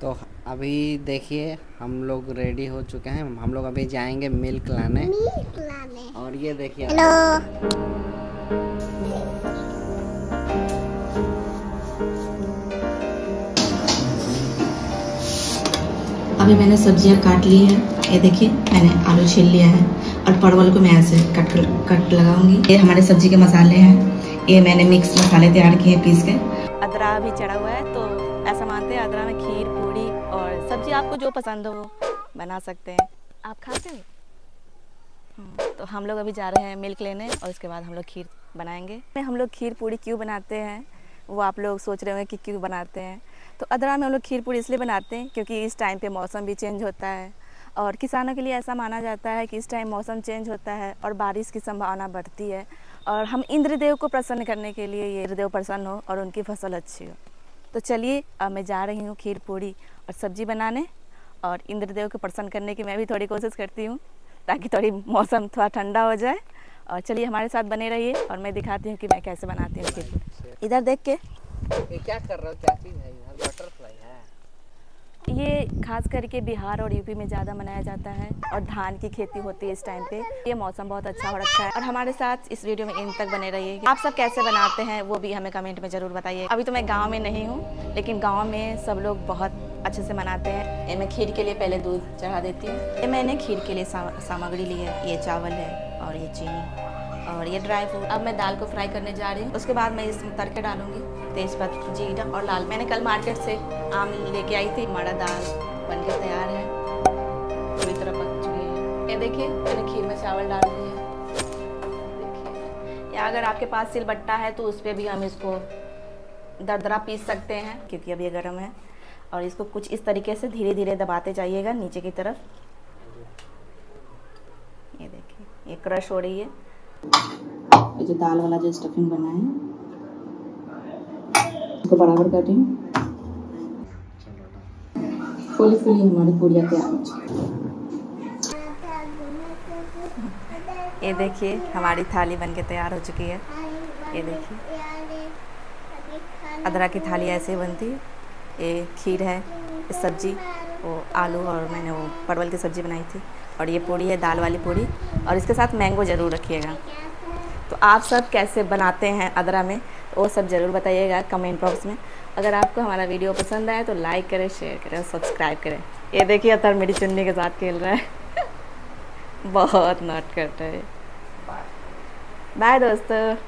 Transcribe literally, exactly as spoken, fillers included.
तो अभी देखिए हम लोग रेडी हो चुके हैं। हम लोग अभी जाएंगे मिल्क लाने। मिल्क लाने। और ये देखिए, हेलो। अभी मैंने सब्जियां काट ली है। ये देखिए मैंने आलू छील लिया है और परवल को मैं ऐसे कट कट लगाऊंगी। ये हमारे सब्जी के मसाले हैं। ये मैंने मिक्स मसाले तैयार किए पीस के। अदरा भी चढ़ा हुआ है, तो ऐसा मानते हैं अदरा में खीर पूड़ी और सब्जी आपको जो पसंद हो बना सकते हैं। आप खाते हो? तो हम लोग अभी जा रहे हैं मिल्क लेने और उसके बाद हम लोग खीर बनाएंगे। हम लोग खीर पूड़ी क्यों बनाते हैं वो आप लोग सोच रहे होंगे कि क्यों बनाते हैं। तो अदरा में हम लोग खीर पूड़ी इसलिए बनाते हैं क्योंकि इस टाइम पे मौसम भी चेंज होता है और किसानों के लिए ऐसा माना जाता है कि इस टाइम मौसम चेंज होता है और बारिश की संभावना बढ़ती है और हम इंद्रदेव को प्रसन्न करने के लिए ये इंद्रदेव प्रसन्न हो और उनकी फसल अच्छी हो। तो चलिए अब मैं जा रही हूँ खीर पूड़ी और सब्जी बनाने और इंद्रदेव को प्रसन्न करने की मैं भी थोड़ी कोशिश करती हूँ ताकि थोड़ी मौसम थोड़ा ठंडा हो जाए। और चलिए हमारे साथ बने रहिए और मैं दिखाती हूँ कि मैं कैसे बनाती हूँ खीर पूड़ी। इधर देख के ये क्या कर रहे हो? क्या चीज़ है? इधर बटरफ्लाई है। ये खास करके बिहार और यूपी में ज़्यादा मनाया जाता है और धान की खेती होती है इस टाइम पे। ये मौसम बहुत अच्छा हो रखा है और हमारे साथ इस वीडियो में इन तक बने रहिए। आप सब कैसे बनाते हैं वो भी हमें कमेंट में ज़रूर बताइए। अभी तो मैं गांव में नहीं हूँ लेकिन गांव में सब लोग बहुत अच्छे से मनाते हैं। ये मैं खीर के लिए पहले दूध चढ़ा देती हूँ। ये मैंने खीर के लिए सा, सामग्री ली है। ये चावल है और ये चीनी और ये ड्राई फ्रूट। अब मैं दाल को फ्राई करने जा रही हूँ। उसके बाद मैं इसमें तड़के डालूंगी तेज़पत्ता, जीरा और लाल। मैंने कल मार्केट से आम लेके आई थी। हमारा दाल बनके तैयार है, पूरी तरह पक चुकी है। ये देखिए मैंने खीर में चावल डाल दिए हैं। देखिए, या अगर आपके पास सिलबट्टा है तो उस पर भी हम इसको दरदरा पीस सकते हैं क्योंकि अब ये गर्म है। और इसको कुछ इस तरीके से धीरे धीरे दबाते जाइएगा नीचे की तरफ। ये देखिए ये क्रश हो रही है। ये जो दाल वाला जो स्टफिंग बना है इसको बराबर कर रही हूँ। फूली फूली हमारी पूड़ियाँ तैयार हो चुकी है। ये देखिए हमारी थाली बनके तैयार हो चुकी है। ये देखिए अदरक की थाली ऐसे बनती है। ये खीर है, ये सब्जी वो आलू और मैंने वो परवल की सब्ज़ी बनाई थी और ये पूड़ी है दाल वाली पूड़ी और इसके साथ मैंगो ज़रूर रखिएगा। तो आप सब कैसे बनाते हैं अदरा में वो सब ज़रूर बताइएगा कमेंट बॉक्स में। अगर आपको हमारा वीडियो पसंद आए तो लाइक करें, शेयर करें और सब्सक्राइब करें। ये देखिए अतर मेरी चुन्नी के साथ खेल रहा है बहुत नॉट करता है। बाय दोस्तों।